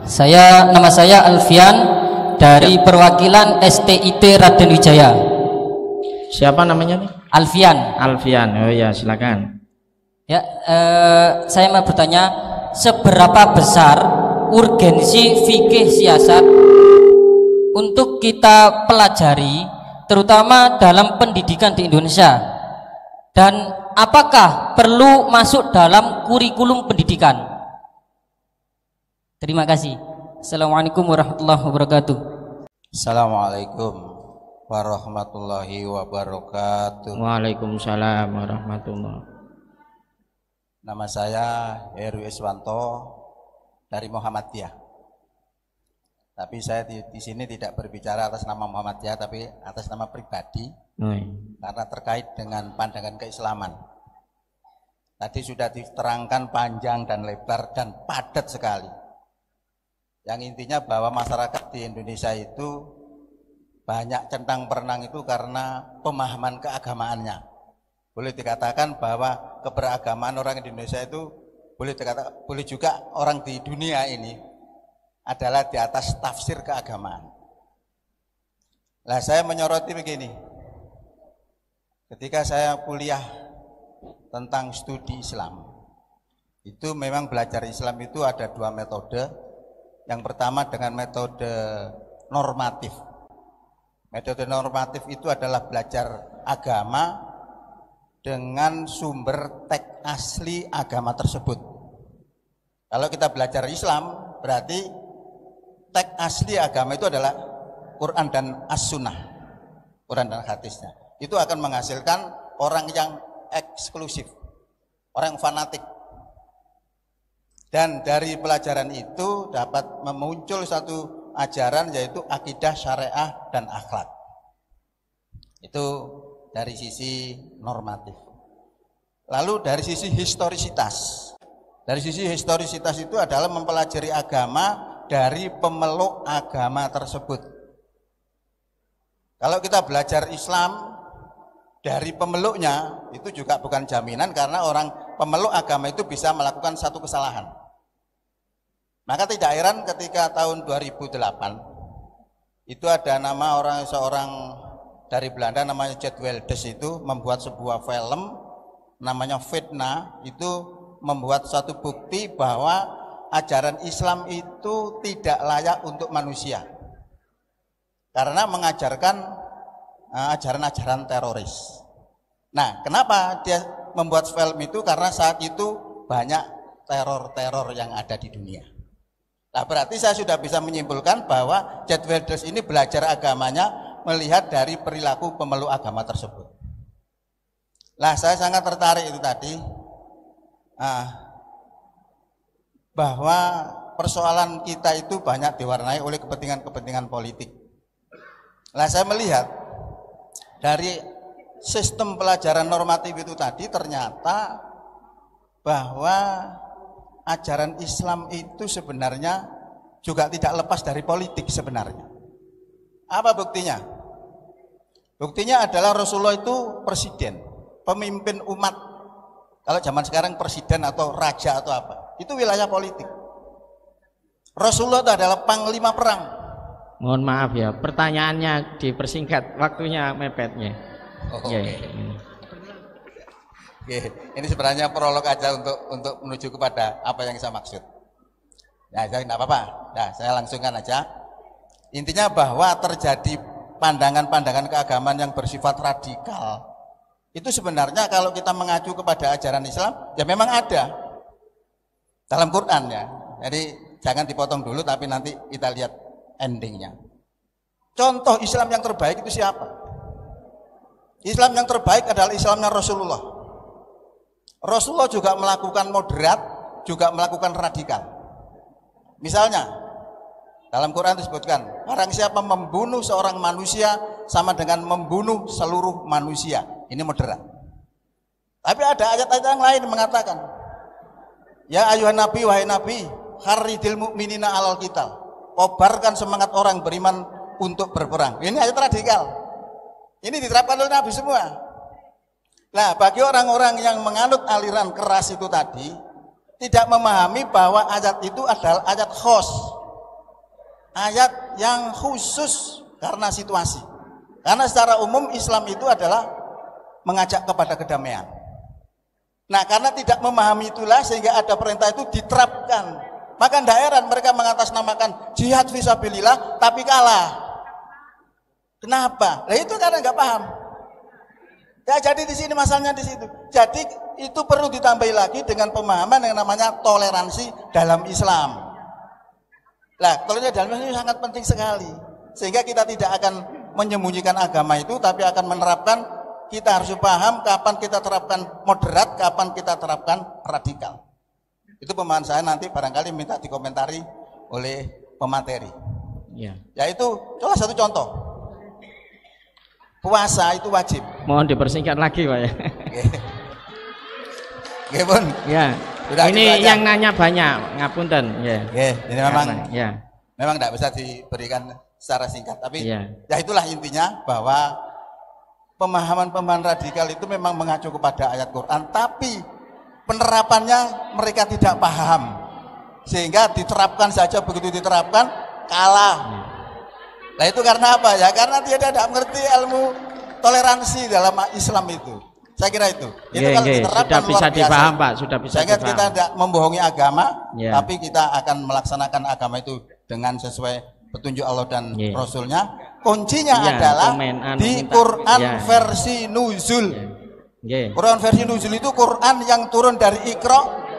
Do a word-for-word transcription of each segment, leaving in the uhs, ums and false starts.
Saya nama saya Alfian dari ya. Perwakilan S T I T Raden Wijaya. Siapa namanya nih? Alfian. Alfian. Oh ya, silakan. Ya, eh, saya mau bertanya, seberapa besar urgensi fikih siasat untuk kita pelajari, terutama dalam pendidikan di Indonesia, dan apakah perlu masuk dalam kurikulum pendidikan? Terima kasih. Assalamualaikum warahmatullahi wabarakatuh. Assalamualaikum warahmatullahi wabarakatuh. Waalaikumsalam warahmatullahi. Nama saya Heru Iswanto dari Muhammadiyah. Tapi saya di, di sini tidak berbicara atas nama Muhammadiyah, tapi atas nama pribadi, oh, iya. Karena terkait dengan pandangan keislaman. Tadi sudah diterangkan panjang dan lebar dan padat sekali. Yang intinya bahwa masyarakat di Indonesia itu banyak centang perenang itu karena pemahaman keagamaannya. Boleh dikatakan bahwa keberagaman orang di Indonesia itu boleh dikatakan, boleh juga orang di dunia ini adalah di atas tafsir keagamaan. Nah, saya menyoroti begini. Ketika saya kuliah tentang studi Islam, itu memang belajar Islam itu ada dua metode. Yang pertama dengan metode normatif. Metode normatif itu adalah belajar agama dengan sumber teks asli agama tersebut. Kalau kita belajar Islam, berarti teks asli agama itu adalah Quran dan As-Sunnah, Quran dan hadisnya. Itu akan menghasilkan orang yang eksklusif, orang fanatik. Dan dari pelajaran itu dapat memuncul satu ajaran, yaitu akidah, syariah, dan akhlak. Itu dari sisi normatif. Lalu dari sisi historisitas. Dari sisi historisitas itu adalah mempelajari agama dari pemeluk agama tersebut. Kalau kita belajar Islam dari pemeluknya, itu juga bukan jaminan, karena orang pemeluk agama itu bisa melakukan satu kesalahan. Maka tidak heran ketika tahun dua ribu delapan itu ada nama orang seorang dari Belanda namanya Geert Wilders itu membuat sebuah film namanya Fitnah, itu membuat satu bukti bahwa ajaran Islam itu tidak layak untuk manusia karena mengajarkan ajaran-ajaran teroris. Nah, kenapa dia membuat film itu? Karena saat itu banyak teror-teror yang ada di dunia. Nah, berarti saya sudah bisa menyimpulkan bahwa Geert Wilders ini belajar agamanya melihat dari perilaku pemeluk agama tersebut. Nah, saya sangat tertarik itu tadi ah, bahwa persoalan kita itu banyak diwarnai oleh kepentingan-kepentingan politik. Nah, saya melihat dari sistem pelajaran normatif itu tadi ternyata bahwa ajaran Islam itu sebenarnya juga tidak lepas dari politik sebenarnya. Apa buktinya? Buktinya adalah Rasulullah itu presiden, pemimpin umat. Kalau zaman sekarang presiden atau raja atau apa, itu wilayah politik. Rasulullah itu adalah panglima perang. Mohon maaf ya, pertanyaannya dipersingkat, waktunya mepetnya. Oh, ya, oke. Okay. Oke, ini sebenarnya prolog aja untuk untuk menuju kepada apa yang saya maksud. Nah, saya tidak apa-apa. Nah, saya langsungkan aja. Intinya bahwa terjadi pandangan-pandangan keagamaan yang bersifat radikal. Itu sebenarnya kalau kita mengacu kepada ajaran Islam, ya memang ada dalam Quran ya. Jadi jangan dipotong dulu, tapi nanti kita lihat endingnya. Contoh Islam yang terbaik itu siapa? Islam yang terbaik adalah Islamnya Rasulullah. Rasulullah juga melakukan moderat, juga melakukan radikal. Misalnya, dalam Quran disebutkan, barang siapa membunuh seorang manusia sama dengan membunuh seluruh manusia. Ini moderat. Tapi ada ayat-ayat yang lain mengatakan, ya ayuhan nabi, wahai nabi, harridil mu'minina alal qital. Kobarkan semangat orang beriman untuk berperang. Ini ayat radikal. Ini diterapkan oleh Nabi semua. Nah, bagi orang-orang yang menganut aliran keras itu tadi, tidak memahami bahwa ayat itu adalah ayat khos, ayat yang khusus karena situasi. Karena secara umum Islam itu adalah mengajak kepada kedamaian. Nah, karena tidak memahami itulah sehingga ada perintah itu diterapkan. Maka tidak heran mereka mengatasnamakan jihad fisabilillah tapi kalah. Kenapa? Nah itu karena nggak paham. Ya, jadi di sini masalahnya di situ. Jadi itu perlu ditambahi lagi dengan pemahaman yang namanya toleransi dalam Islam. Nah, toleransi dalam Islam ini sangat penting sekali. Sehingga kita tidak akan menyembunyikan agama itu, tapi akan menerapkan. Kita harus paham kapan kita terapkan moderat, kapan kita terapkan radikal. Itu pemahaman saya, nanti barangkali minta dikomentari oleh pemateri. Ya. Yaitu, coba satu contoh. Puasa itu wajib. Mohon dipersingkat lagi, Pak ya. Oke, Bun. Ya. Sudah ini yang nanya banyak, ngapunten. Ya. Oke, ini memang Karena, ya. memang tidak bisa diberikan secara singkat, tapi ya. ya itulah intinya bahwa pemahaman-pemahaman radikal itu memang mengacu kepada ayat Quran, tapi penerapannya mereka tidak paham. Sehingga diterapkan saja, begitu diterapkan kalah. Ya. Nah itu karena apa ya? Karena dia tidak mengerti ilmu toleransi dalam Islam itu. Saya kira itu. Itu yeah, kalau yeah. diterapkan sudah bisa luar biasa. Dipaham, Pak. Sudah bisa Sehingga dipaham. kita tidak membohongi agama, yeah. tapi kita akan melaksanakan agama itu dengan sesuai petunjuk Allah dan yeah. Rasulnya. Kuncinya yeah, adalah komen, anu, di minta. Quran yeah. versi nuzul. Yeah. Yeah. Quran versi nuzul itu Quran yang turun dari Iqra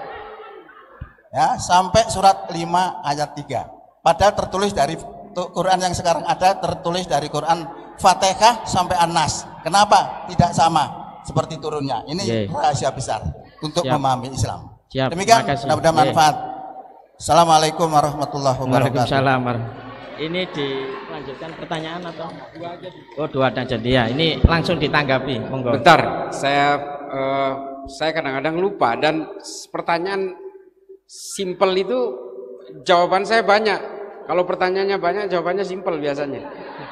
ya sampai surat lima ayat tiga. Padahal tertulis dari Quran yang sekarang ada tertulis dari Quran Fatihah sampai An-Nas. Kenapa tidak sama seperti turunnya? Ini yeah. rahasia besar untuk Siap. memahami Islam. Siap. Demikian mudah-mudahan manfaat. Yeah. Assalamualaikum warahmatullahi wabarakatuh. Waalaikumsalam. Ini dilanjutkan pertanyaan atau dua aja? Oh dua aja dia. Ini langsung ditanggapi. Monggo. Bentar, saya uh, saya kadang-kadang lupa dan pertanyaan simpel itu jawaban saya banyak. Kalau pertanyaannya banyak, jawabannya simpel biasanya.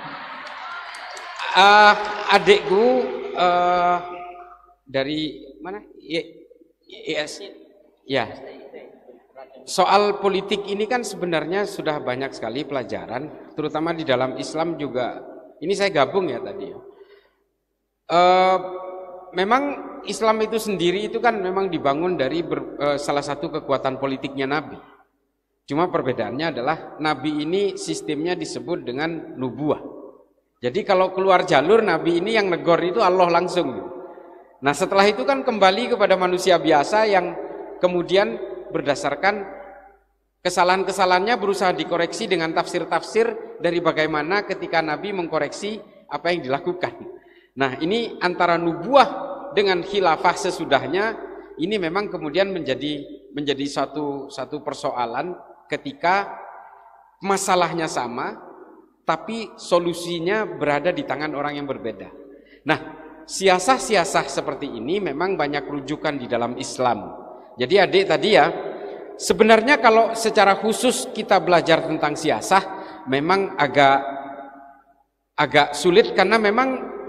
Uh, adikku uh, dari mana? I S. Ya. Soal politik ini kan sebenarnya sudah banyak sekali pelajaran, terutama di dalam Islam juga. Ini saya gabung ya tadi. Uh, memang Islam itu sendiri itu kan memang dibangun dari ber, uh, salah satu kekuatan politiknya Nabi. Cuma perbedaannya adalah Nabi ini sistemnya disebut dengan nubuah. Jadi kalau keluar jalur Nabi ini yang negor itu Allah langsung. Nah setelah itu kan kembali kepada manusia biasa yang kemudian berdasarkan kesalahan-kesalahannya berusaha dikoreksi dengan tafsir-tafsir dari bagaimana ketika Nabi mengkoreksi apa yang dilakukan. Nah ini antara nubuah dengan khilafah sesudahnya ini memang kemudian menjadi menjadi satu satu persoalan ketika masalahnya sama tapi solusinya berada di tangan orang yang berbeda. Nah, siasah-siasah seperti ini memang banyak rujukan di dalam Islam. Jadi adik tadi ya, sebenarnya kalau secara khusus kita belajar tentang siasah memang agak agak sulit karena memang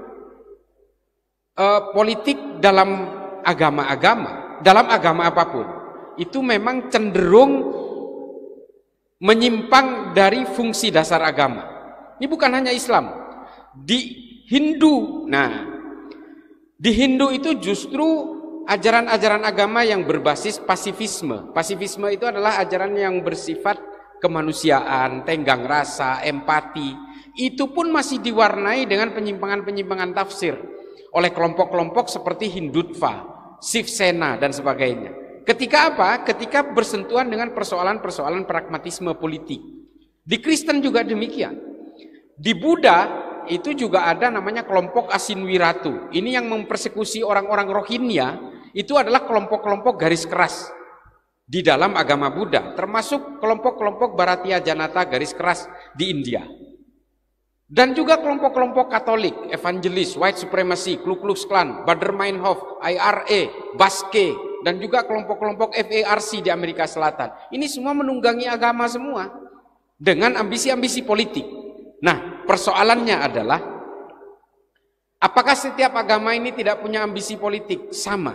eh, politik dalam agama-agama, dalam agama apapun itu memang cenderung menyimpang dari fungsi dasar agama. Ini bukan hanya Islam. Di Hindu, nah, di Hindu itu justru ajaran-ajaran agama yang berbasis pasifisme. Pasifisme itu adalah ajaran yang bersifat kemanusiaan, tenggang rasa, empati. Itu pun masih diwarnai dengan penyimpangan-penyimpangan tafsir oleh kelompok-kelompok seperti Hindutva, Shiv Sena dan sebagainya. Ketika apa? Ketika bersentuhan dengan persoalan-persoalan pragmatisme politik. Di Kristen juga demikian. Di Buddha itu juga ada namanya kelompok Asinwiratu. Ini yang mempersekusi orang-orang Rohingya. Itu adalah kelompok-kelompok garis keras di dalam agama Buddha. Termasuk kelompok-kelompok Bharatiya Janata garis keras di India. Dan juga kelompok-kelompok Katolik, Evangelis, White Supremacy, Ku Klux Klan, Baader-Meinhof, I R A, Baske, dan juga kelompok-kelompok F A R C di Amerika Selatan. Ini semua menunggangi agama semua dengan ambisi-ambisi politik. Nah, persoalannya adalah apakah setiap agama ini tidak punya ambisi politik? Sama.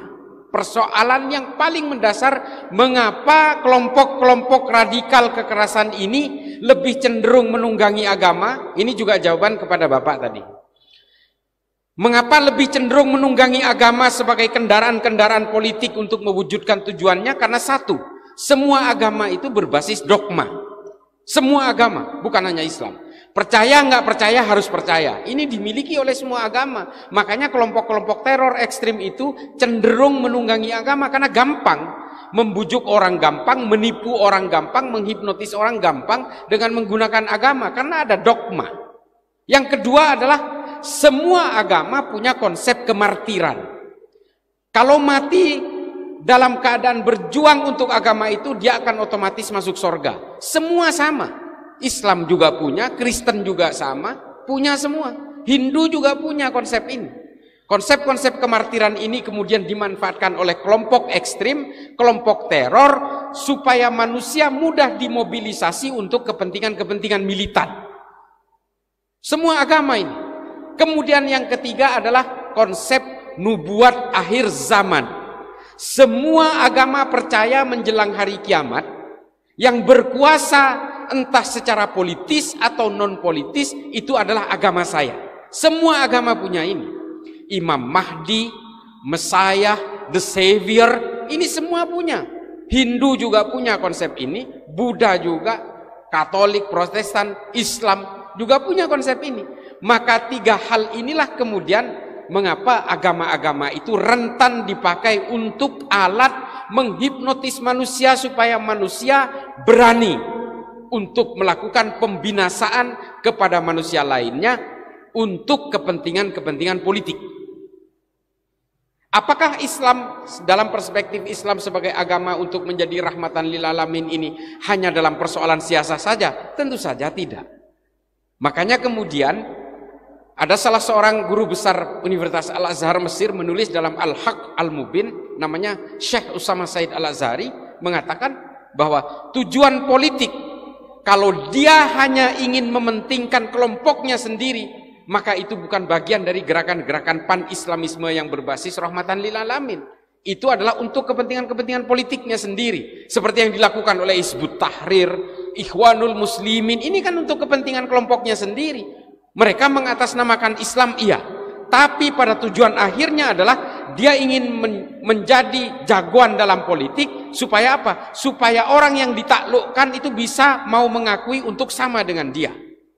Persoalan yang paling mendasar, mengapa kelompok-kelompok radikal kekerasan ini lebih cenderung menunggangi agama? Ini juga jawaban kepada Bapak tadi. Mengapa lebih cenderung menunggangi agama sebagai kendaraan-kendaraan politik untuk mewujudkan tujuannya? Karena satu, semua agama itu berbasis dogma. Semua agama, bukan hanya Islam. Percaya nggak percaya harus percaya. Ini dimiliki oleh semua agama. Makanya kelompok-kelompok teror ekstrim itu cenderung menunggangi agama karena gampang membujuk orang gampang, menipu orang gampang, menghipnotis orang gampang dengan menggunakan agama karena ada dogma. Yang kedua adalah semua agama punya konsep kemartiran. Kalau mati dalam keadaan berjuang untuk agama itu, dia akan otomatis masuk surga. Semua sama. Islam juga punya, Kristen juga sama, punya semua. Hindu juga punya konsep ini. Konsep-konsep kemartiran ini kemudian dimanfaatkan oleh kelompok ekstrim, kelompok teror, supaya manusia mudah dimobilisasi untuk kepentingan-kepentingan militan. Semua agama ini. Kemudian yang ketiga adalah konsep nubuat akhir zaman. Semua agama percaya menjelang hari kiamat, yang berkuasa entah secara politis atau non politis itu adalah agama saya. Semua agama punya ini. Imam Mahdi, Messiah, The Savior, ini semua punya. Hindu juga punya konsep ini, Buddha juga, Katolik, Protestan, Islam juga punya konsep ini. Maka tiga hal inilah kemudian mengapa agama-agama itu rentan dipakai untuk alat menghipnotis manusia supaya manusia berani untuk melakukan pembinasaan kepada manusia lainnya untuk kepentingan-kepentingan politik. Apakah Islam dalam perspektif Islam sebagai agama untuk menjadi rahmatan lil alamin ini hanya dalam persoalan siasa saja? Tentu saja tidak. Makanya kemudian ada salah seorang guru besar Universitas Al-Azhar Mesir menulis dalam Al-Haq Al-Mubin, namanya Syekh Usama Said Al-Azhari, mengatakan bahwa tujuan politik kalau dia hanya ingin mementingkan kelompoknya sendiri, maka itu bukan bagian dari gerakan-gerakan pan-islamisme yang berbasis rahmatan lil alamin. Itu adalah untuk kepentingan-kepentingan politiknya sendiri. Seperti yang dilakukan oleh Hizbut Tahrir, Ikhwanul Muslimin, ini kan untuk kepentingan kelompoknya sendiri. Mereka mengatasnamakan Islam, iya. Tapi pada tujuan akhirnya adalah dia ingin men menjadi jagoan dalam politik. Supaya apa? Supaya orang yang ditaklukkan itu bisa mau mengakui untuk sama dengan dia.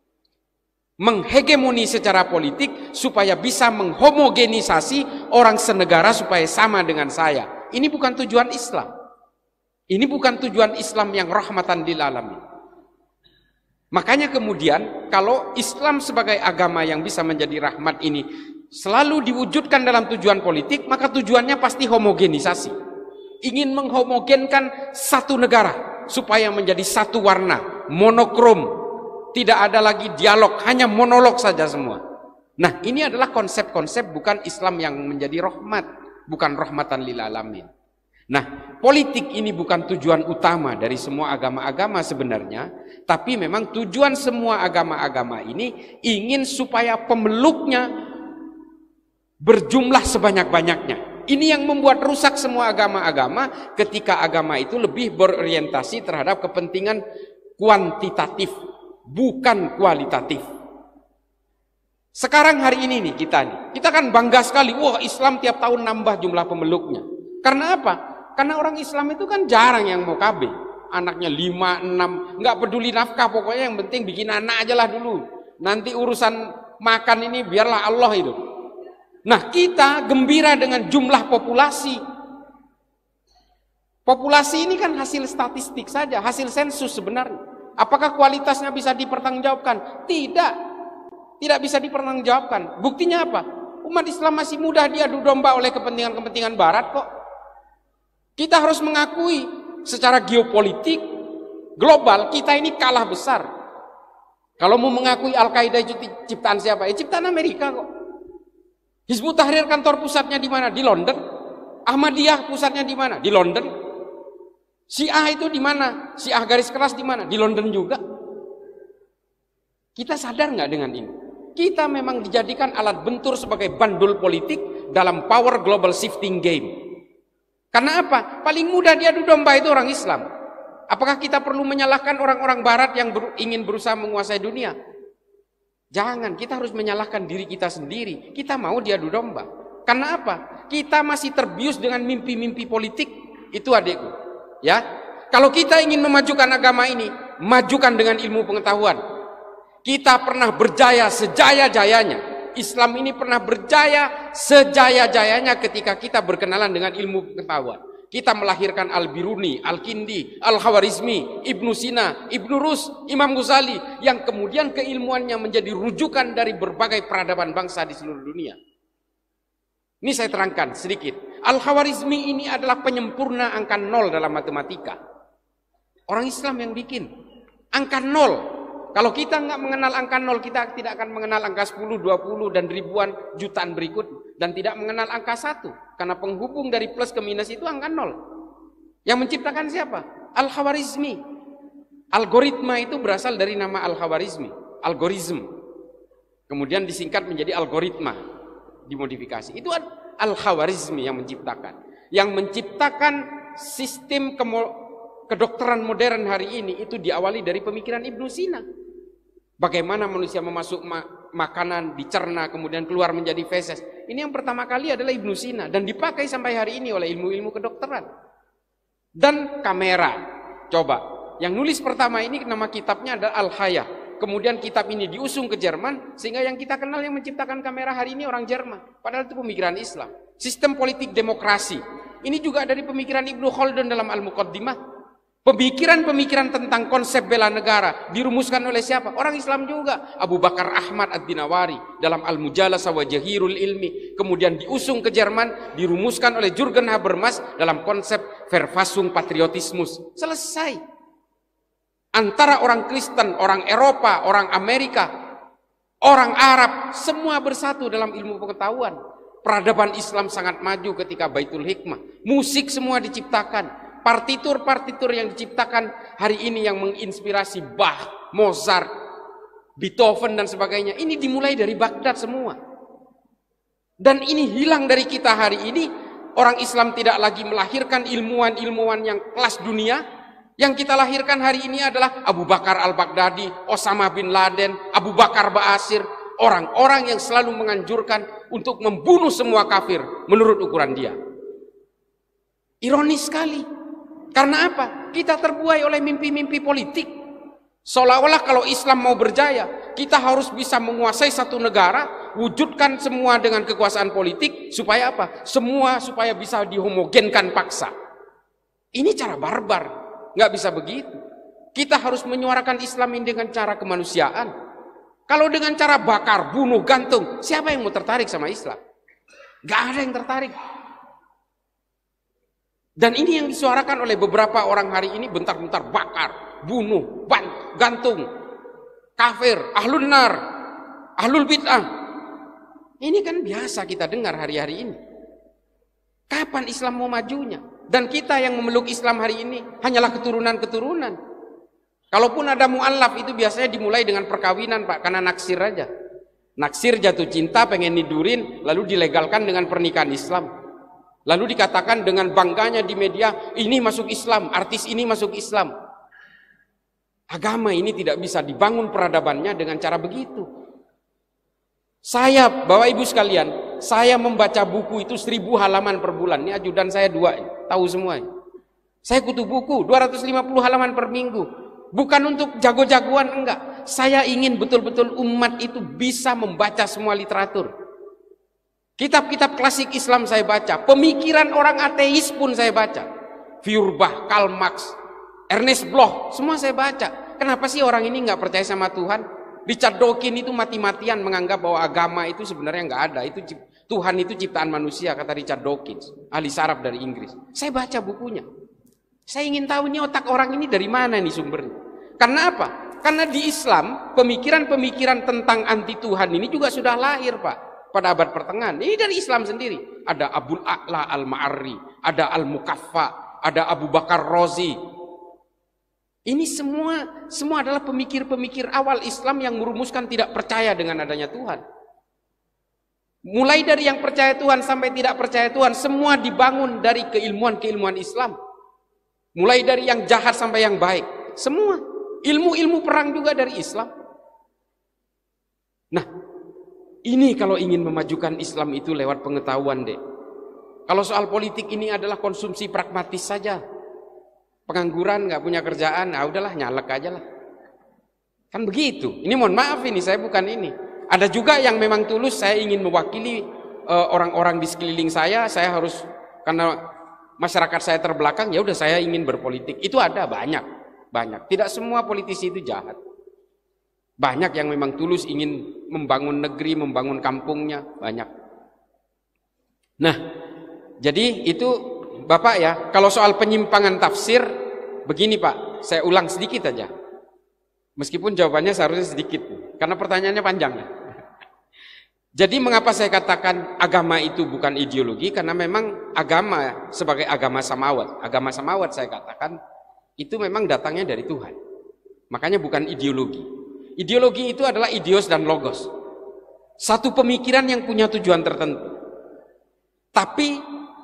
Menghegemoni secara politik supaya bisa menghomogenisasi orang senegara supaya sama dengan saya. Ini bukan tujuan Islam. Ini bukan tujuan Islam yang rahmatan lil alamin. Makanya kemudian kalau Islam sebagai agama yang bisa menjadi rahmat ini selalu diwujudkan dalam tujuan politik, maka tujuannya pasti homogenisasi. Ingin menghomogenkan satu negara supaya menjadi satu warna, monokrom. Tidak ada lagi dialog, hanya monolog saja semua. Nah, ini adalah konsep-konsep bukan Islam yang menjadi rahmat, bukan rahmatan lil alamin. Nah, politik ini bukan tujuan utama dari semua agama-agama sebenarnya, tapi memang tujuan semua agama-agama ini ingin supaya pemeluknya berjumlah sebanyak-banyaknya. Ini yang membuat rusak semua agama-agama ketika agama itu lebih berorientasi terhadap kepentingan kuantitatif, bukan kualitatif. Sekarang hari ini nih kita nih, kita kan bangga sekali, wah Islam tiap tahun nambah jumlah pemeluknya. Karena apa? Karena orang Islam itu kan jarang yang mau K B. Anaknya lima, enam, nggak peduli nafkah, pokoknya yang penting bikin anak aja lah dulu. Nanti urusan makan ini biarlah Allah itu. Nah, kita gembira dengan jumlah populasi. Populasi ini kan hasil statistik saja, hasil sensus sebenarnya. Apakah kualitasnya bisa dipertanggungjawabkan? Tidak. Tidak bisa dipertanggungjawabkan. Buktinya apa? Umat Islam masih mudah diadu domba oleh kepentingan-kepentingan barat kok. Kita harus mengakui secara geopolitik global kita ini kalah besar. Kalau mau mengakui Al-Qaeda itu ciptaan siapa? Ya ciptaan Amerika kok. Hizbut Tahrir kantor pusatnya di mana? Di London. Ahmadiyah pusatnya di mana? Di London. Syiah itu di mana? Syiah garis keras di mana? Di London juga. Kita sadar nggak dengan ini? Kita memang dijadikan alat bentur sebagai bandul politik dalam power global shifting game. Karena apa? Paling mudah diadu domba itu orang Islam. Apakah kita perlu menyalahkan orang-orang barat yang ber, ingin berusaha menguasai dunia? Jangan, kita harus menyalahkan diri kita sendiri. Kita mau diadu domba. Karena apa? Kita masih terbius dengan mimpi-mimpi politik. Itu adikku. Ya, kalau kita ingin memajukan agama ini, majukan dengan ilmu pengetahuan. Kita pernah berjaya sejaya-jayanya. Islam ini pernah berjaya sejaya-jayanya ketika kita berkenalan dengan ilmu pengetahuan. Kita melahirkan Al-Biruni, Al-Kindi, Al-Khawarizmi, Ibnu Sina, Ibnu Rus, Imam Ghazali, yang kemudian keilmuannya menjadi rujukan dari berbagai peradaban bangsa di seluruh dunia. Ini saya terangkan sedikit. Al-Khawarizmi ini adalah penyempurna angka nol dalam matematika. Orang Islam yang bikin angka nol. Kalau kita nggak mengenal angka nol, kita tidak akan mengenal angka sepuluh, dua puluh, dan ribuan jutaan berikut. Dan tidak mengenal angka satu. Karena penghubung dari plus ke minus itu angka nol. Yang menciptakan siapa? Al-Khawarizmi. Algoritma itu berasal dari nama Al-Khawarizmi. Algoritm. Kemudian disingkat menjadi algoritma. Dimodifikasi. Itu Al-Khawarizmi yang menciptakan. Yang menciptakan sistem kedokteran modern hari ini itu diawali dari pemikiran Ibnu Sina. Bagaimana manusia memasuk ma makanan, dicerna, kemudian keluar menjadi feses. Ini yang pertama kali adalah Ibnu Sina. Dan dipakai sampai hari ini oleh ilmu-ilmu kedokteran. Dan kamera. Coba. Yang nulis pertama ini nama kitabnya adalah Al-Hayah. Kemudian kitab ini diusung ke Jerman. Sehingga yang kita kenal yang menciptakan kamera hari ini orang Jerman. Padahal itu pemikiran Islam. Sistem politik demokrasi. Ini juga dari pemikiran Ibnu Khaldun dalam Al-Muqaddimah. Pemikiran-pemikiran tentang konsep bela negara dirumuskan oleh siapa? Orang Islam juga. Abu Bakar Ahmad Ad-Dinawari dalam Al-Mujalasa wa Jahirul Ilmi. Kemudian diusung ke Jerman, dirumuskan oleh Jürgen Habermas dalam konsep Verfassung Patriotismus. Selesai. Antara orang Kristen, orang Eropa, orang Amerika, orang Arab, semua bersatu dalam ilmu pengetahuan. Peradaban Islam sangat maju ketika Baitul Hikmah. Musik semua diciptakan. Partitur-partitur yang diciptakan hari ini yang menginspirasi Bach, Mozart, Beethoven dan sebagainya. Ini dimulai dari Baghdad semua. Dan ini hilang dari kita hari ini. Orang Islam tidak lagi melahirkan ilmuwan-ilmuwan yang kelas dunia. Yang kita lahirkan hari ini adalah Abu Bakar Al-Baghdadi, Osama bin Laden, Abu Bakar Ba'asyir. Orang-orang yang selalu menganjurkan untuk membunuh semua kafir menurut ukuran dia. Ironis sekali. Karena apa? Kita terbuai oleh mimpi-mimpi politik. Seolah-olah kalau Islam mau berjaya, kita harus bisa menguasai satu negara, wujudkan semua dengan kekuasaan politik, supaya apa? Semua supaya bisa dihomogenkan paksa. Ini cara barbar. Nggak bisa begitu. Kita harus menyuarakan Islam ini dengan cara kemanusiaan. Kalau dengan cara bakar, bunuh, gantung, siapa yang mau tertarik sama Islam? Nggak ada yang tertarik. Dan ini yang disuarakan oleh beberapa orang hari ini, bentar-bentar bakar, bunuh, ban, gantung, kafir, ahlun nar, ahlul bid'ah. Ini kan biasa kita dengar hari-hari ini. Kapan Islam mau majunya? Dan kita yang memeluk Islam hari ini hanyalah keturunan-keturunan. Kalaupun ada mu'allaf itu biasanya dimulai dengan perkawinan, Pak, karena naksir aja. Naksir, jatuh cinta, pengen nidurin, lalu dilegalkan dengan pernikahan Islam. Lalu dikatakan dengan bangganya di media, ini masuk Islam, artis ini masuk Islam. Agama ini tidak bisa dibangun peradabannya dengan cara begitu. Saya, Bapak Ibu sekalian, saya membaca buku itu seribu halaman per bulan. Ini ajudan saya dua, tahu semua. Saya kutu buku, dua ratus lima puluh halaman per minggu. Bukan untuk jago-jagoan, enggak. Saya ingin betul-betul umat itu bisa membaca semua literatur. Kitab-kitab klasik Islam saya baca, pemikiran orang ateis pun saya baca. Feuerbach, Karl Marx, Ernest Bloch, semua saya baca. Kenapa sih orang ini nggak percaya sama Tuhan? Richard Dawkins itu mati-matian menganggap bahwa agama itu sebenarnya nggak ada. Itu Tuhan itu ciptaan manusia, kata Richard Dawkins, ahli saraf dari Inggris. Saya baca bukunya. Saya ingin tahu ini otak orang ini dari mana nih sumbernya. Karena apa? Karena di Islam pemikiran-pemikiran tentang anti Tuhan ini juga sudah lahir, Pak. Pada abad pertengahan, ini dari Islam sendiri. Ada Abul A'la Al-Ma'arri, ada Al-Mukaffa, ada Abu Bakar Razi. Ini semua semua adalah pemikir-pemikir awal Islam yang merumuskan tidak percaya dengan adanya Tuhan. Mulai dari yang percaya Tuhan sampai tidak percaya Tuhan, semua dibangun dari keilmuan-keilmuan Islam. Mulai dari yang jahat sampai yang baik, semua. Ilmu-ilmu perang juga dari Islam. Nah, ini kalau ingin memajukan Islam itu lewat pengetahuan, Dek. Kalau soal politik ini adalah konsumsi pragmatis saja. Pengangguran, nggak punya kerjaan, nah udahlah nyalek aja lah. Kan begitu. Ini mohon maaf ini, saya bukan ini. Ada juga yang memang tulus, saya ingin mewakili orang-orang uh, di sekeliling saya, saya harus, karena masyarakat saya terbelakang, ya udah saya ingin berpolitik. Itu ada banyak. Banyak. Tidak semua politisi itu jahat. Banyak yang memang tulus ingin membangun negeri, membangun kampungnya, banyak. Nah, jadi itu Bapak ya, kalau soal penyimpangan tafsir, begini Pak, saya ulang sedikit aja. Meskipun jawabannya seharusnya sedikit, karena pertanyaannya panjang. Jadi mengapa saya katakan agama itu bukan ideologi? Karena memang agama sebagai agama samawat, agama samawat saya katakan, itu memang datangnya dari Tuhan. Makanya bukan ideologi. Ideologi itu adalah idios dan logos. Satu pemikiran yang punya tujuan tertentu. Tapi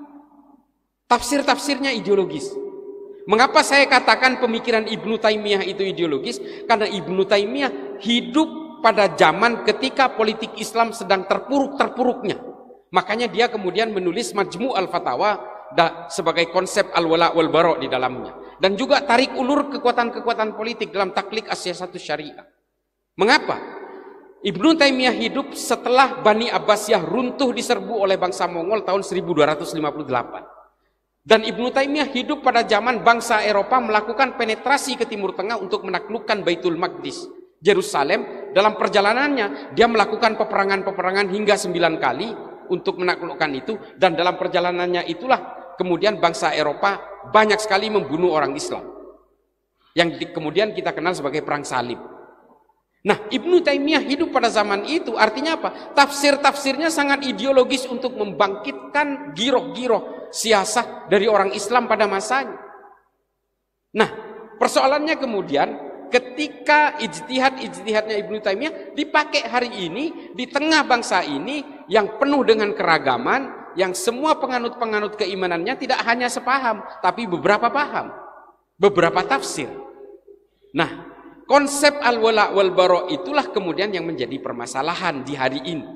tafsir-tafsirnya ideologis. Mengapa saya katakan pemikiran Ibnu Taimiyah itu ideologis? Karena Ibnu Taimiyah hidup pada zaman ketika politik Islam sedang terpuruk-terpuruknya. Makanya dia kemudian menulis Majmu' al-Fatawa sebagai konsep al-wala' wal bara' di dalamnya. Dan juga tarik ulur kekuatan-kekuatan politik dalam taklik as-siyasatus syariah. Mengapa? Ibnu Taimiyah hidup setelah Bani Abbasiyah runtuh diserbu oleh bangsa Mongol tahun seribu dua ratus lima puluh delapan. Dan Ibnu Taimiyah hidup pada zaman bangsa Eropa melakukan penetrasi ke Timur Tengah untuk menaklukkan Baitul Maqdis, Yerusalem. Dalam perjalanannya dia melakukan peperangan-peperangan hingga sembilan kali untuk menaklukkan itu. Dan dalam perjalanannya itulah kemudian bangsa Eropa banyak sekali membunuh orang Islam, yang di, kemudian kita kenal sebagai perang salib. Nah, Ibnu Taimiyah hidup pada zaman itu, artinya apa? Tafsir-tafsirnya sangat ideologis untuk membangkitkan giroh-giroh siasah dari orang Islam pada masanya. Nah, persoalannya kemudian ketika ijtihad-ijtihadnya Ibnu Taimiyah dipakai hari ini di tengah bangsa ini yang penuh dengan keragaman, yang semua penganut-penganut keimanannya tidak hanya sepaham, tapi beberapa paham, beberapa tafsir. Nah, konsep al-wala' wal bara' itulah kemudian yang menjadi permasalahan di hari ini.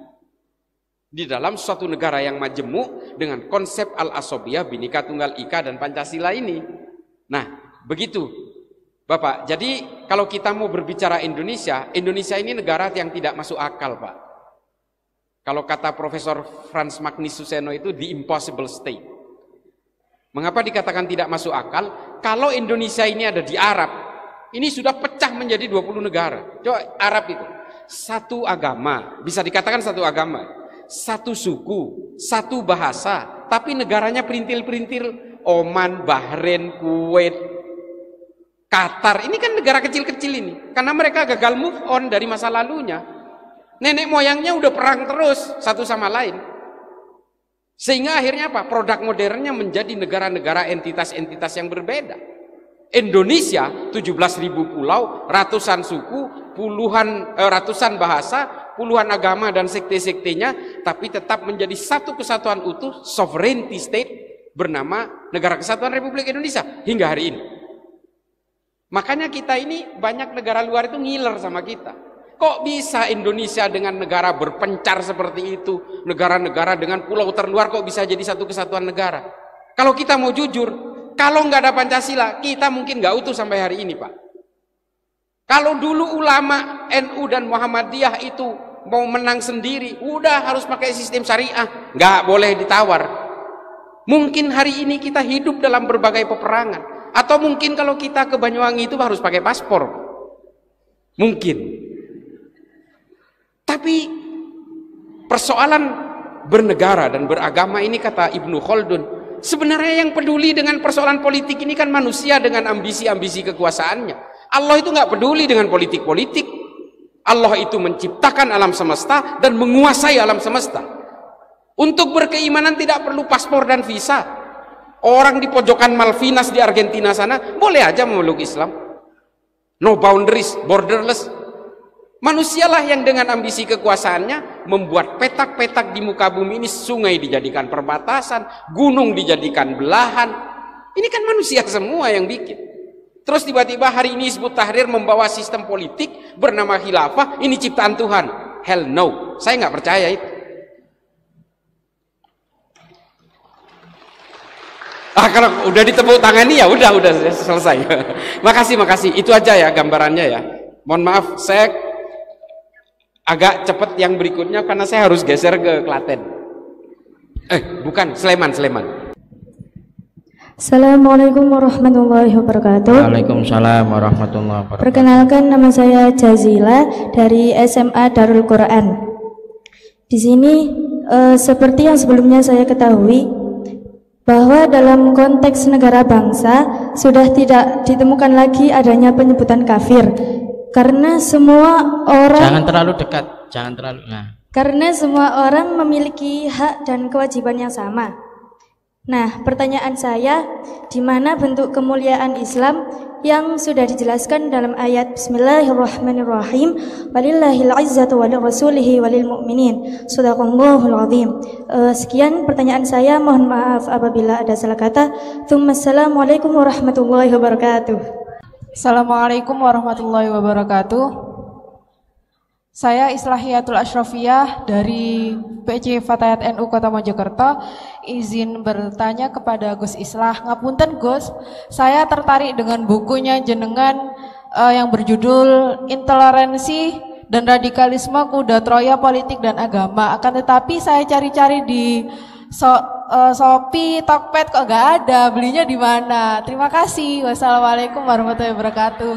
Di dalam suatu negara yang majemuk dengan konsep al-asobiyah, Bhinneka Tunggal Ika dan Pancasila ini. Nah, begitu Bapak. Jadi kalau kita mau berbicara Indonesia, Indonesia ini negara yang tidak masuk akal, Pak. Kalau kata Profesor Franz Magnus Suseno itu the impossible state. Mengapa dikatakan tidak masuk akal? Kalau Indonesia ini ada di Arab, ini sudah pecah menjadi dua puluh negara. Coba Arab itu satu agama, bisa dikatakan satu agama, satu suku, satu bahasa, tapi negaranya perintil-perintil. Oman, Bahrain, Kuwait, Qatar, ini kan negara kecil-kecil ini, karena mereka gagal move on dari masa lalunya. Nenek moyangnya udah perang terus satu sama lain, sehingga akhirnya apa? Produk modernnya menjadi negara-negara entitas-entitas yang berbeda. Indonesia tujuh belas ribu pulau, ratusan suku, puluhan eh, ratusan bahasa, puluhan agama dan sekte-sektenya, tapi tetap menjadi satu kesatuan utuh, sovereignty state bernama Negara Kesatuan Republik Indonesia hingga hari ini. Makanya kita ini banyak negara luar itu ngiler sama kita. Kok bisa Indonesia dengan negara berpencar seperti itu, negara-negara dengan pulau terluar kok bisa jadi satu kesatuan negara? Kalau kita mau jujur, kalau nggak ada Pancasila, kita mungkin nggak utuh sampai hari ini, Pak. Kalau dulu ulama N U dan Muhammadiyah itu mau menang sendiri, udah harus pakai sistem syariah, nggak boleh ditawar. Mungkin hari ini kita hidup dalam berbagai peperangan, atau mungkin kalau kita ke Banyuwangi itu harus pakai paspor, mungkin. Tapi persoalan bernegara dan beragama ini, kata Ibnu Khaldun, sebenarnya yang peduli dengan persoalan politik ini kan manusia dengan ambisi-ambisi kekuasaannya. Allah itu nggak peduli dengan politik-politik. Allah itu menciptakan alam semesta dan menguasai alam semesta. Untuk berkeimanan tidak perlu paspor dan visa. Orang di pojokan Malvinas di Argentina sana boleh aja memeluk Islam. No boundaries, borderless. Manusialah yang dengan ambisi kekuasaannya membuat petak-petak di muka bumi ini, sungai dijadikan perbatasan, gunung dijadikan belahan. Ini kan manusia semua yang bikin. Terus tiba-tiba hari ini Hizbut Tahrir membawa sistem politik bernama khilafah, ini ciptaan Tuhan. Hell no, saya nggak percaya itu. Ah, kalau udah ditepuk tangani ya udah udah selesai. Makasih makasih, itu aja ya gambarannya ya. Mohon maaf, saya agak cepat yang berikutnya karena saya harus geser ke Klaten. Eh, bukan, Sleman, Sleman. Assalamualaikum warahmatullahi wabarakatuh. Waalaikumsalam warahmatullahi wabarakatuh. Perkenalkan, nama saya Jazila dari S M A Darul Quran. Di sini eh, seperti yang sebelumnya saya ketahui bahwa dalam konteks negara bangsa sudah tidak ditemukan lagi adanya penyebutan kafir. Karena semua orang Jangan terlalu dekat, jangan terlalu. Nah. Karena semua orang memiliki hak dan kewajiban yang sama. Nah, pertanyaan saya, di mana bentuk kemuliaan Islam yang sudah dijelaskan dalam ayat Bismillahirrahmanirrahim, walillahil izzatu walil rasulihi walil mu'minin. Shadaqallahul azim. Uh, sekian pertanyaan saya, mohon maaf apabila ada salah kata. Assalamualaikum warahmatullahi wabarakatuh. Assalamualaikum warahmatullahi wabarakatuh. Saya Islahiyatul Ashrafiyah dari P C Fatayat N U Kota Mojokerto. Izin bertanya kepada Gus Islah. Ngapunten Gus, saya tertarik dengan bukunya jenengan uh, yang berjudul Intoleransi dan Radikalisme Kuda Troya Politik dan Agama. Akan tetapi saya cari-cari di So, uh, Shopee, Tokped kok gak ada, belinya di mana? Terima kasih. Wassalamualaikum warahmatullahi wabarakatuh.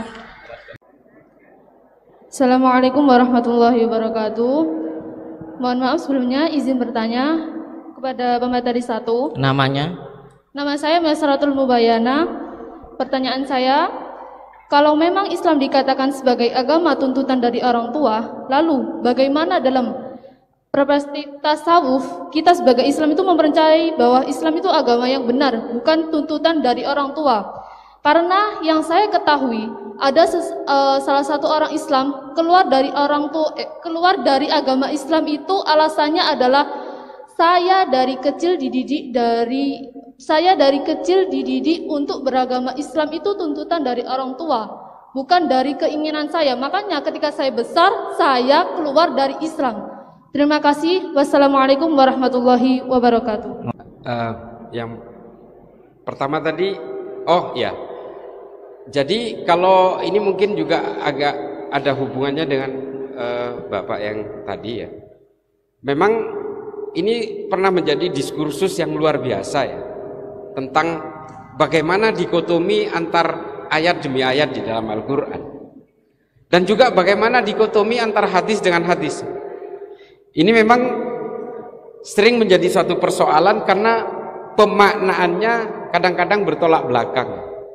Assalamualaikum warahmatullahi wabarakatuh. Mohon maaf sebelumnya izin bertanya kepada pemateri satu. Namanya? Nama saya Masratul Mubayana. Pertanyaan saya, kalau memang Islam dikatakan sebagai agama tuntutan dari orang tua, lalu bagaimana dalam perspektif tasawuf, kita sebagai Islam itu mempercayai bahwa Islam itu agama yang benar, bukan tuntutan dari orang tua. Karena yang saya ketahui, ada ses, uh, salah satu orang Islam keluar dari orang tua, eh, keluar dari agama Islam itu alasannya adalah saya dari kecil dididik dari saya dari kecil dididik untuk beragama Islam itu tuntutan dari orang tua, bukan dari keinginan saya. Makanya ketika saya besar, saya keluar dari Islam. Terima kasih. Wassalamualaikum warahmatullahi wabarakatuh. Uh, yang pertama tadi, oh ya, jadi kalau ini mungkin juga agak ada hubungannya dengan uh, Bapak yang tadi ya. Memang ini pernah menjadi diskursus yang luar biasa ya, tentang bagaimana dikotomi antar ayat demi ayat di dalam Al-Quran, dan juga bagaimana dikotomi antar hadis dengan hadis. Ini memang sering menjadi suatu persoalan karena pemaknaannya kadang-kadang bertolak belakang.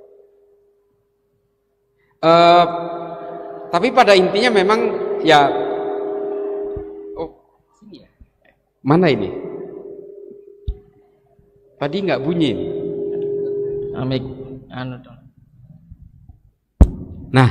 Uh, tapi pada intinya memang ya, oh, mana ini? Tadi nggak bunyi. Amik, anu dong. Nah,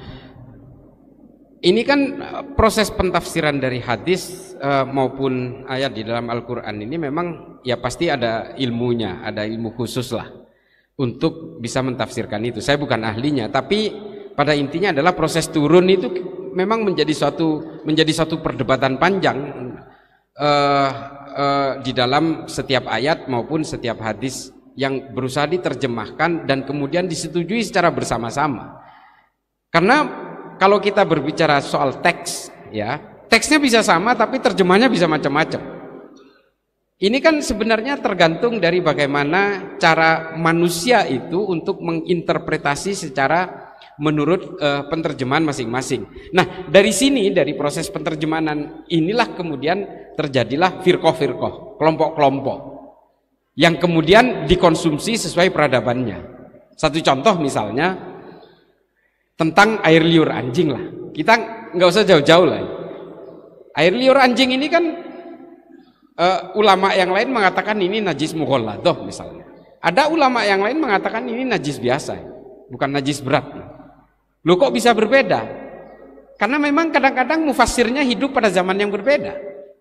ini kan proses pentafsiran dari hadis uh, maupun ayat di dalam Al-Quran ini memang ya pasti ada ilmunya, ada ilmu khusus lah untuk bisa mentafsirkan itu. Saya bukan ahlinya, tapi pada intinya adalah proses turun itu memang menjadi suatu menjadi suatu perdebatan panjang uh, uh, di dalam setiap ayat maupun setiap hadis yang berusaha diterjemahkan dan kemudian disetujui secara bersama-sama. Karena kalau kita berbicara soal teks, ya teksnya bisa sama tapi terjemahnya bisa macam-macam. Ini kan sebenarnya tergantung dari bagaimana cara manusia itu untuk menginterpretasi secara menurut uh, penerjemahan masing-masing. Nah, dari sini, dari proses penerjemahan inilah kemudian terjadilah firqoh-firqoh, kelompok-kelompok yang kemudian dikonsumsi sesuai peradabannya. Satu contoh misalnya tentang air liur anjing lah. Kita nggak usah jauh-jauh lah. Air liur anjing ini kan uh, ulama yang lain mengatakan ini najis mughalladah misalnya. Ada ulama yang lain mengatakan ini najis biasa, bukan najis berat. Loh kok bisa berbeda? Karena memang kadang-kadang mufassirnya hidup pada zaman yang berbeda.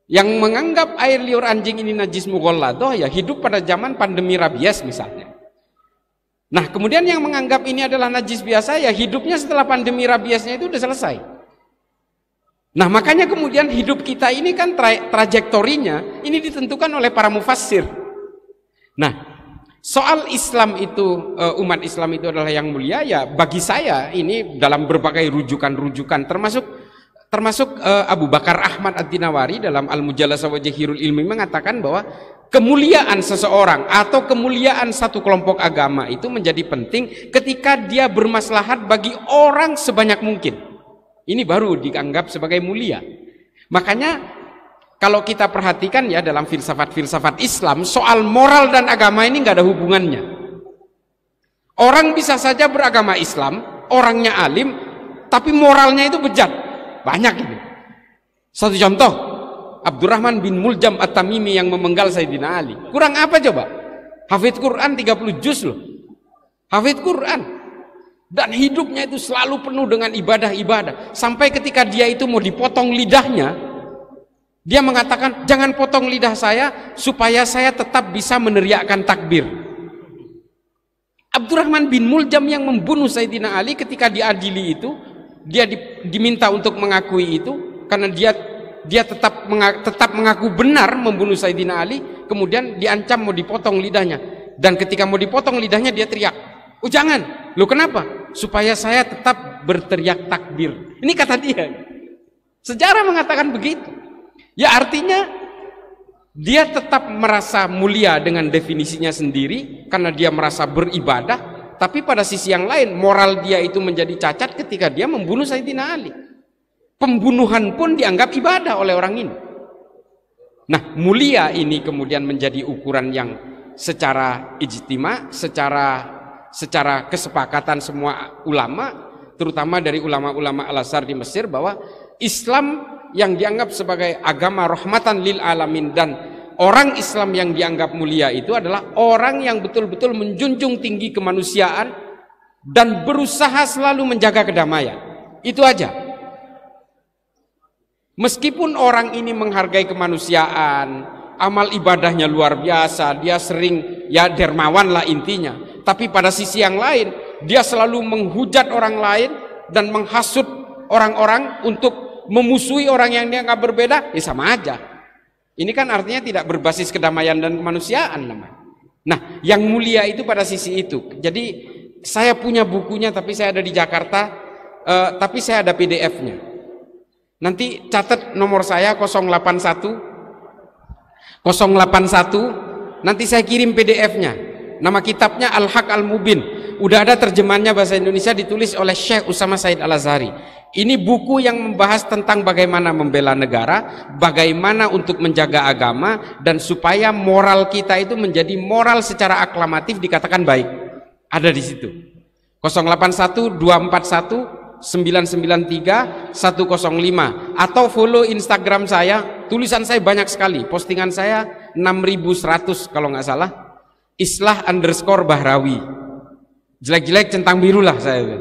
Yang menganggap air liur anjing ini najis mughalladah ya hidup pada zaman pandemi rabies misalnya. Nah, kemudian yang menganggap ini adalah najis biasa ya hidupnya setelah pandemi rabiesnya itu udah selesai. Nah, makanya kemudian hidup kita ini kan tra trajektorinya ini ditentukan oleh para mufassir. Nah, soal Islam itu umat Islam itu adalah yang mulia ya bagi saya ini dalam berbagai rujukan-rujukan termasuk termasuk uh, Abu Bakar Ahmad Ad-Dinawari dalam Al-Mujallasah wa Jahirul Ilmi mengatakan bahwa kemuliaan seseorang atau kemuliaan satu kelompok agama itu menjadi penting ketika dia bermaslahat bagi orang sebanyak mungkin. Ini baru dianggap sebagai mulia. Makanya kalau kita perhatikan ya dalam filsafat-filsafat Islam soal moral dan agama ini nggak ada hubungannya. Orang bisa saja beragama Islam, orangnya alim, tapi moralnya itu bejat. Banyak ini. Satu contoh, Abdurrahman bin Muljam At-Tamimi yang memenggal Sayyidina Ali. Kurang apa coba? Hafidz Quran tiga puluh juz loh. Hafidz Quran. Dan hidupnya itu selalu penuh dengan ibadah-ibadah. Sampai ketika dia itu mau dipotong lidahnya, dia mengatakan, jangan potong lidah saya supaya saya tetap bisa meneriakkan takbir. Abdurrahman bin Muljam yang membunuh Sayyidina Ali ketika diadili itu, dia di, diminta untuk mengakui itu karena dia dia tetap mengaku, tetap mengaku benar membunuh Sayyidina Ali, kemudian diancam mau dipotong lidahnya. Dan ketika mau dipotong lidahnya dia teriak, "Oh jangan, lo kenapa? Supaya saya tetap berteriak takbir." Ini kata dia. Sejarah mengatakan begitu. Ya artinya dia tetap merasa mulia dengan definisinya sendiri karena dia merasa beribadah. Tapi pada sisi yang lain moral dia itu menjadi cacat ketika dia membunuh Sayyidina Ali. Pembunuhan pun dianggap ibadah oleh orang ini. Nah, mulia ini kemudian menjadi ukuran yang secara ijtima, secara secara kesepakatan semua ulama, terutama dari ulama-ulama Al-Azhar di Mesir, bahwa Islam yang dianggap sebagai agama rahmatan lil alamin dan orang Islam yang dianggap mulia itu adalah orang yang betul-betul menjunjung tinggi kemanusiaan dan berusaha selalu menjaga kedamaian. Itu aja. Meskipun orang ini menghargai kemanusiaan, amal ibadahnya luar biasa, dia sering ya dermawan lah intinya. Tapi pada sisi yang lain, dia selalu menghujat orang lain dan menghasut orang-orang untuk memusuhi orang yang dia nggak berbeda, ya sama aja. Ini kan artinya tidak berbasis kedamaian dan kemanusiaan namanya. Nah, yang mulia itu pada sisi itu. Jadi saya punya bukunya, tapi saya ada di Jakarta, uh, tapi saya ada P D F-nya. Nanti catat nomor saya nol delapan satu nol delapan satu. Nanti saya kirim P D F-nya. Nama kitabnya Al-Haq Al-Mubin. Udah ada terjemahannya bahasa Indonesia, ditulis oleh Syekh Usama Said Al-Azhari. Ini buku yang membahas tentang bagaimana membela negara, bagaimana untuk menjaga agama, dan supaya moral kita itu menjadi moral secara aklamatif dikatakan baik. Ada di situ. nol delapan satu dua empat satu sembilan sembilan tiga satu nol lima atau follow Instagram saya. Tulisan saya banyak sekali. Postingan saya enam ribu seratus kalau nggak salah. Islah underscore Bahrawi. Jelek-jelek centang biru lah saya.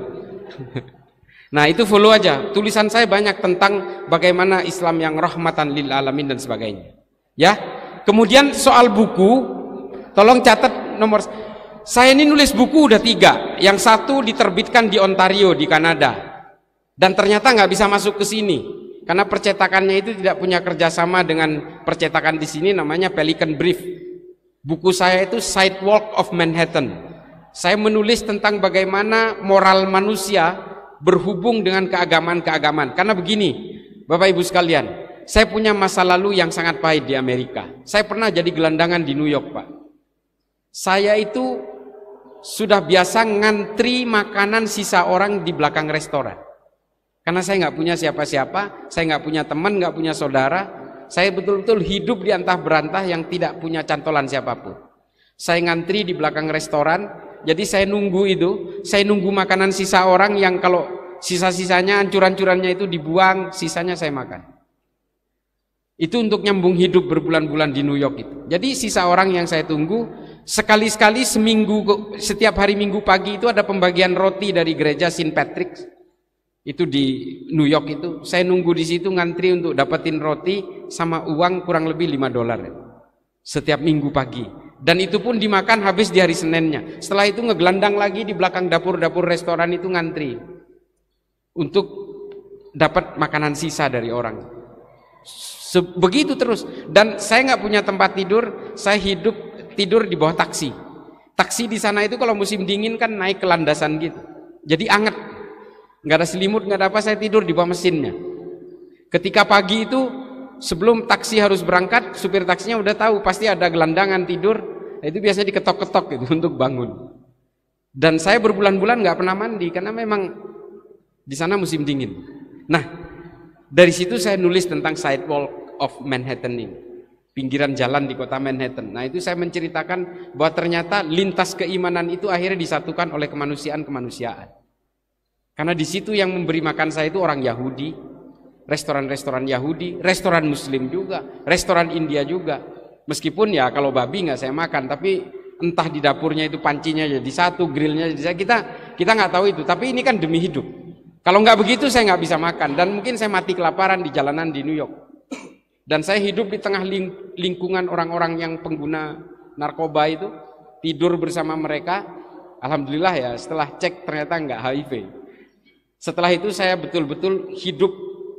Nah itu follow aja, tulisan saya banyak tentang bagaimana Islam yang rahmatan lil alamin dan sebagainya. Ya, kemudian soal buku, tolong catat nomor. Saya ini nulis buku udah tiga, yang satu diterbitkan di Ontario di Kanada, dan ternyata nggak bisa masuk ke sini karena percetakannya itu tidak punya kerjasama dengan percetakan di sini, namanya Pelican Brief. Buku saya itu Sidewalk of Manhattan. Saya menulis tentang bagaimana moral manusia berhubung dengan keagamaan-keagamaan. Karena begini, Bapak Ibu sekalian, saya punya masa lalu yang sangat pahit di Amerika. Saya pernah jadi gelandangan di New York, Pak. Saya itu sudah biasa ngantri makanan sisa orang di belakang restoran. Karena saya nggak punya siapa-siapa, saya nggak punya teman, nggak punya saudara. Saya betul-betul hidup di antah berantah yang tidak punya cantolan siapapun. Saya ngantri di belakang restoran. Jadi saya nunggu itu, saya nunggu makanan sisa orang yang kalau sisa-sisanya, ancur-ancurannya itu dibuang, sisanya saya makan. Itu untuk nyambung hidup berbulan-bulan di New York itu. Jadi sisa orang yang saya tunggu, sekali-sekali seminggu, setiap hari Minggu pagi itu ada pembagian roti dari gereja Saint Patrick. Itu di New York itu, saya nunggu di situ ngantri untuk dapetin roti sama uang kurang lebih lima dolar setiap minggu pagi. Dan itu pun dimakan habis di hari Seninnya. Setelah itu ngegelandang lagi di belakang dapur-dapur restoran itu ngantri untuk dapat makanan sisa dari orang. Begitu terus. Dan saya nggak punya tempat tidur, saya hidup tidur di bawah taksi. Taksi di sana itu kalau musim dingin kan naik ke landasan gitu, jadi anget. Nggak ada selimut, nggak ada apa, saya tidur di bawah mesinnya. Ketika pagi itu sebelum taksi harus berangkat, supir taksinya udah tahu pasti ada gelandangan tidur, itu biasanya diketok-ketok gitu untuk bangun. Dan saya berbulan-bulan nggak pernah mandi karena memang di sana musim dingin. Nah, dari situ saya nulis tentang Sidewalk of Manhattan ini, pinggiran jalan di kota Manhattan. Nah, itu saya menceritakan bahwa ternyata lintas keimanan itu akhirnya disatukan oleh kemanusiaan-kemanusiaan. Karena di situ yang memberi makan saya itu orang Yahudi, restoran-restoran Yahudi, restoran Muslim juga, restoran India juga. Meskipun ya kalau babi nggak saya makan, tapi entah di dapurnya itu pancinya jadi satu, grillnya jadi satu, kita kita nggak tahu itu. Tapi ini kan demi hidup. Kalau nggak begitu saya nggak bisa makan dan mungkin saya mati kelaparan di jalanan di New York. Dan saya hidup di tengah ling lingkungan orang-orang yang pengguna narkoba itu, tidur bersama mereka. Alhamdulillah ya, setelah cek ternyata nggak H I V. Setelah itu saya betul-betul hidup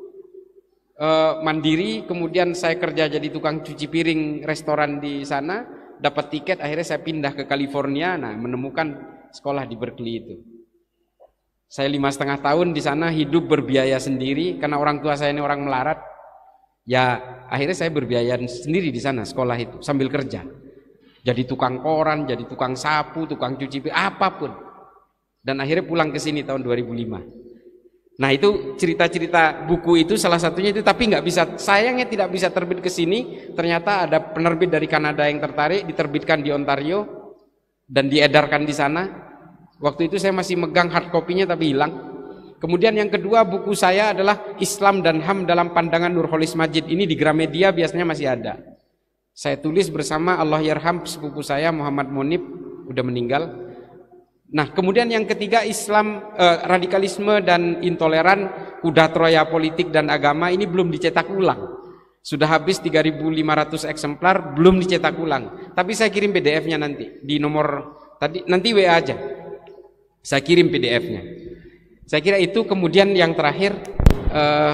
uh, mandiri, kemudian saya kerja jadi tukang cuci piring restoran di sana, dapat tiket, akhirnya saya pindah ke California, nah menemukan sekolah di Berkeley itu. Saya lima setengah tahun di sana hidup berbiaya sendiri, karena orang tua saya ini orang melarat, ya akhirnya saya berbiaya sendiri di sana sekolah itu sambil kerja. Jadi tukang koran, jadi tukang sapu, tukang cuci piring, apapun. Dan akhirnya pulang ke sini tahun dua ribu lima. Nah itu cerita-cerita buku itu salah satunya itu, tapi nggak bisa, sayangnya tidak bisa terbit ke sini. Ternyata ada penerbit dari Kanada yang tertarik, diterbitkan di Ontario dan diedarkan di sana. Waktu itu saya masih megang hard copy-nya tapi hilang. Kemudian yang kedua buku saya adalah Islam dan H A M dalam Pandangan Nurholis Majid. Ini di Gramedia biasanya masih ada. Saya tulis bersama Allah Yarham sepupu saya Muhammad Monib, udah meninggal. Nah, kemudian yang ketiga Islam, eh, radikalisme dan intoleran, kuda Troya politik dan agama, ini belum dicetak ulang. Sudah habis tiga ribu lima ratus eksemplar, belum dicetak ulang. Tapi saya kirim P D F-nya nanti di nomor tadi, nanti W A aja. Saya kirim P D F-nya. Saya kira itu. Kemudian yang terakhir eh,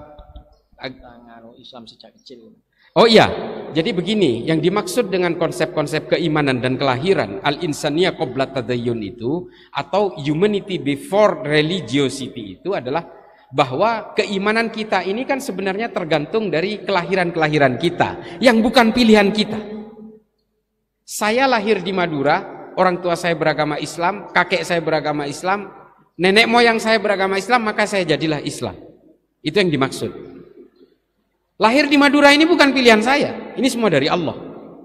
Islam sejak kecil. Oh iya, jadi begini, yang dimaksud dengan konsep-konsep keimanan dan kelahiran al-insaniyah qabla tadayyun itu, atau humanity before religiosity itu adalah bahwa keimanan kita ini kan sebenarnya tergantung dari kelahiran-kelahiran kita yang bukan pilihan kita. Saya lahir di Madura, orang tua saya beragama Islam, kakek saya beragama Islam, nenek moyang saya beragama Islam, maka saya jadilah Islam. Itu yang dimaksud. Lahir di Madura ini bukan pilihan saya, ini semua dari Allah.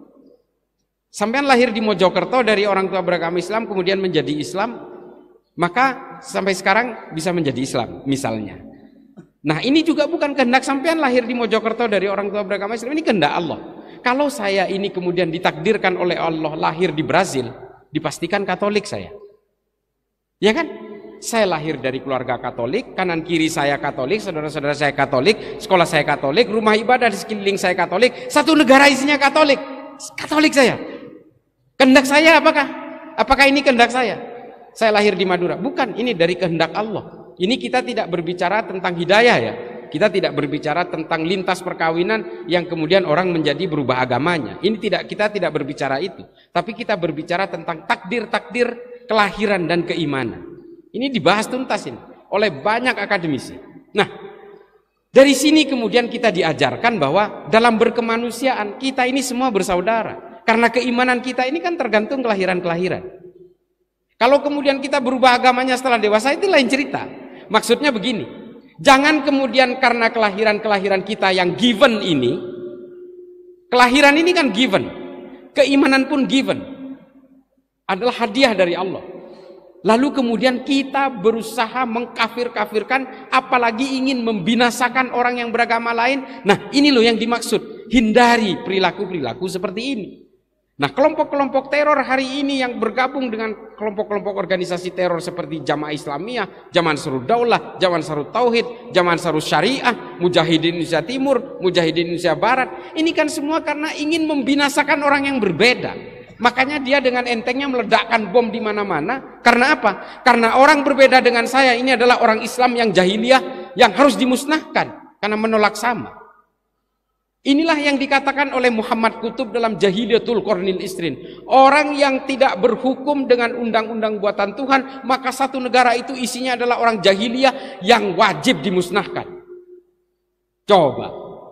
Sampean lahir di Mojokerto dari orang tua beragama Islam kemudian menjadi Islam, maka sampai sekarang bisa menjadi Islam misalnya. Nah ini juga bukan kehendak sampean lahir di Mojokerto dari orang tua beragama Islam, ini kehendak Allah. Kalau saya ini kemudian ditakdirkan oleh Allah lahir di Brazil, dipastikan Katolik saya, ya kan? Saya lahir dari keluarga Katolik, kanan kiri saya Katolik, saudara-saudara saya Katolik, sekolah saya Katolik, rumah ibadah di sekeliling saya Katolik, satu negara isinya Katolik, Katolik saya. Kehendak saya apakah? Apakah ini kehendak saya? Saya lahir di Madura. Bukan, ini dari kehendak Allah. Ini kita tidak berbicara tentang hidayah ya. Kita tidak berbicara tentang lintas perkawinan yang kemudian orang menjadi berubah agamanya. Ini tidak, kita tidak berbicara itu. Tapi kita berbicara tentang takdir-takdir kelahiran dan keimanan. Ini dibahas tuntas ini oleh banyak akademisi. Nah, dari sini kemudian kita diajarkan bahwa dalam berkemanusiaan kita ini semua bersaudara. Karena keimanan kita ini kan tergantung kelahiran-kelahiran. Kalau kemudian kita berubah agamanya setelah dewasa, itu lain cerita. Maksudnya begini, jangan kemudian karena kelahiran-kelahiran kita yang given ini, kelahiran ini kan given, keimanan pun given, adalah hadiah dari Allah. Lalu kemudian kita berusaha mengkafir-kafirkan, apalagi ingin membinasakan orang yang beragama lain. Nah ini loh yang dimaksud, hindari perilaku-perilaku seperti ini. Nah, kelompok-kelompok teror hari ini yang bergabung dengan kelompok-kelompok organisasi teror seperti Jamaah Islamiyah, Jamaah Ansarud Daulah, Jamaah Ansarut Tauhid, Jamaah Ansarus Syariah, Mujahidin Indonesia Timur, Mujahidin Indonesia Barat, ini kan semua karena ingin membinasakan orang yang berbeda. Makanya dia dengan entengnya meledakkan bom di mana-mana. Karena apa? Karena orang berbeda dengan saya ini adalah orang Islam yang jahiliyah yang harus dimusnahkan karena menolak sama. Inilah yang dikatakan oleh Muhammad Qutub dalam Jahiliyatul Qarnil Isrin. Orang yang tidak berhukum dengan undang-undang buatan Tuhan, maka satu negara itu isinya adalah orang jahiliyah yang wajib dimusnahkan. Coba.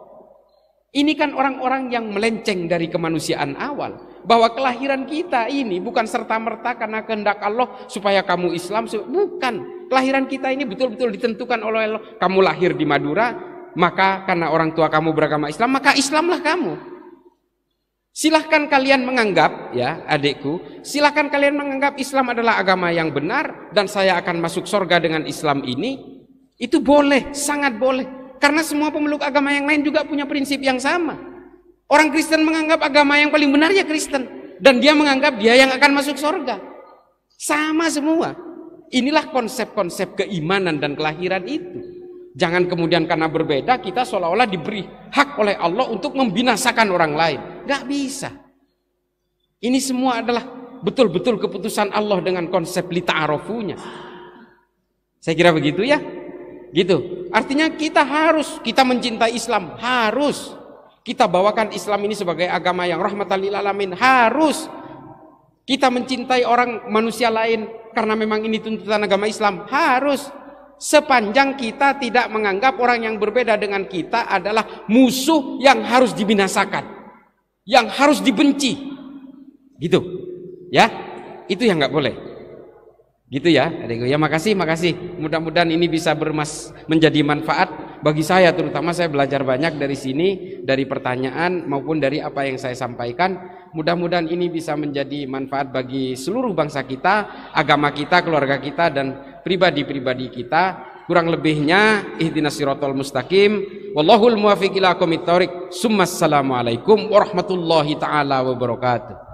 Ini kan orang-orang yang melenceng dari kemanusiaan awal. Bahwa kelahiran kita ini bukan serta-merta karena kehendak Allah supaya kamu Islam. Bukan. Kelahiran kita ini betul-betul ditentukan oleh Allah. Kamu lahir di Madura, maka karena orang tua kamu beragama Islam, maka Islamlah kamu. Silahkan kalian menganggap, ya adikku, silahkan kalian menganggap Islam adalah agama yang benar dan saya akan masuk surga dengan Islam ini. Itu boleh, sangat boleh. Karena semua pemeluk agama yang lain juga punya prinsip yang sama. Orang Kristen menganggap agama yang paling benar ya Kristen, dan dia menganggap dia yang akan masuk surga. Sama semua. Inilah konsep-konsep keimanan dan kelahiran itu. Jangan kemudian karena berbeda kita seolah-olah diberi hak oleh Allah untuk membinasakan orang lain. Gak bisa. Ini semua adalah betul-betul keputusan Allah dengan konsep lita'arofunya. Saya kira begitu ya. Gitu. Artinya kita harus, kita mencintai Islam, harus. Kita bawakan Islam ini sebagai agama yang rahmatan lil alamin, harus. Kita mencintai orang manusia lain karena memang ini tuntutan agama Islam, harus. Sepanjang kita tidak menganggap orang yang berbeda dengan kita adalah musuh yang harus dibinasakan, yang harus dibenci, gitu, ya, itu yang nggak boleh, gitu ya, adikku. Ya makasih, makasih. Mudah-mudahan ini bisa bermas menjadi manfaat bagi saya, terutama saya belajar banyak dari sini, dari pertanyaan maupun dari apa yang saya sampaikan. Mudah-mudahan ini bisa menjadi manfaat bagi seluruh bangsa kita, agama kita, keluarga kita, dan pribadi-pribadi kita. Kurang lebihnya ihdinas siratal mustaqim, wallahul muwaffiq ila aqwamit thoriq. Summa assalamualaikum warahmatullahi taala wabarakatuh.